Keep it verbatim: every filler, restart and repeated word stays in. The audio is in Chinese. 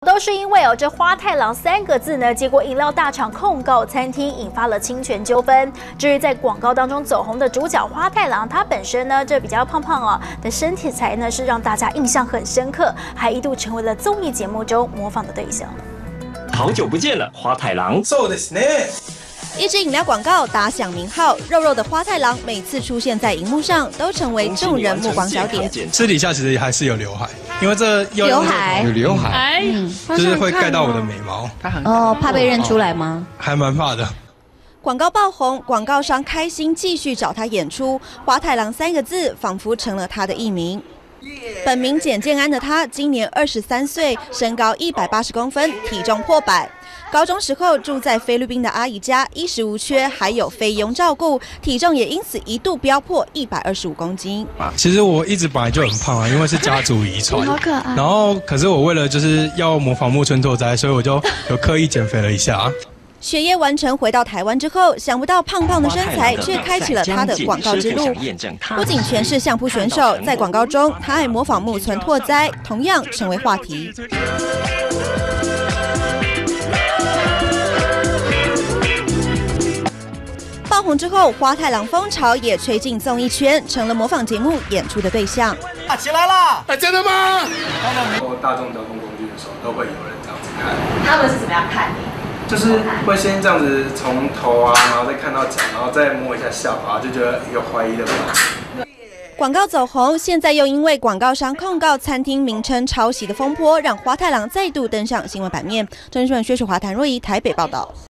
都是因为哦，这花太郎三个字呢，结果饮料大厂控告餐厅，引发了侵权纠纷。至于在广告当中走红的主角花太郎，他本身呢这比较胖胖哦的身体材呢，是让大家印象很深刻，还一度成为了综艺节目中模仿的对象。 好久不见了，花太郎。 そうですね。 一支饮料广告打响名号，肉肉的花太郎每次出现在荧幕上，都成为众人目光焦点。 私底下其实还是有刘海，因为这有刘海有刘海， 嗯， 就是会盖到我的眉毛。 哦，怕被认出来吗？ 还蛮怕的。 广告爆红，广告商开心继续找他演出，花太郎三个字仿佛成了他的艺名。本名简建安的他，今年二十三岁，身高一百八十公分，体重破百。高中时候住在菲律宾的阿姨家，衣食无缺，还有菲佣照顾，体重也因此一度飙破一百二十五公斤。 其实我一直本来就很胖啊，因为是家族遗传。好可爱。然后，可是我为了就是要模仿木村拓哉，所以我就有刻意减肥了一下。 学业完成，回到台湾之后，想不到胖胖的身材却开启了他的广告之路。不仅全是相扑选手，在广告中他还模仿木村拓哉，同样成为话题。爆红之后，花太郎风潮也吹进综艺圈，成了模仿节目演出的对象。 啊，起来啦！ 哎，真的吗？ 当然，坐大众交通工具的时候，都会有人这样子看。 他们是怎么样看你？ 就是会先这样子从头啊，然后再看到脚，然后再摸一下下巴，就觉得有怀疑的表情。 广告走红，现在又因为广告商控告餐厅名称抄袭的风波，让花太郎再度登上新闻版面。郑新闻薛淑华、谭若仪台北报道。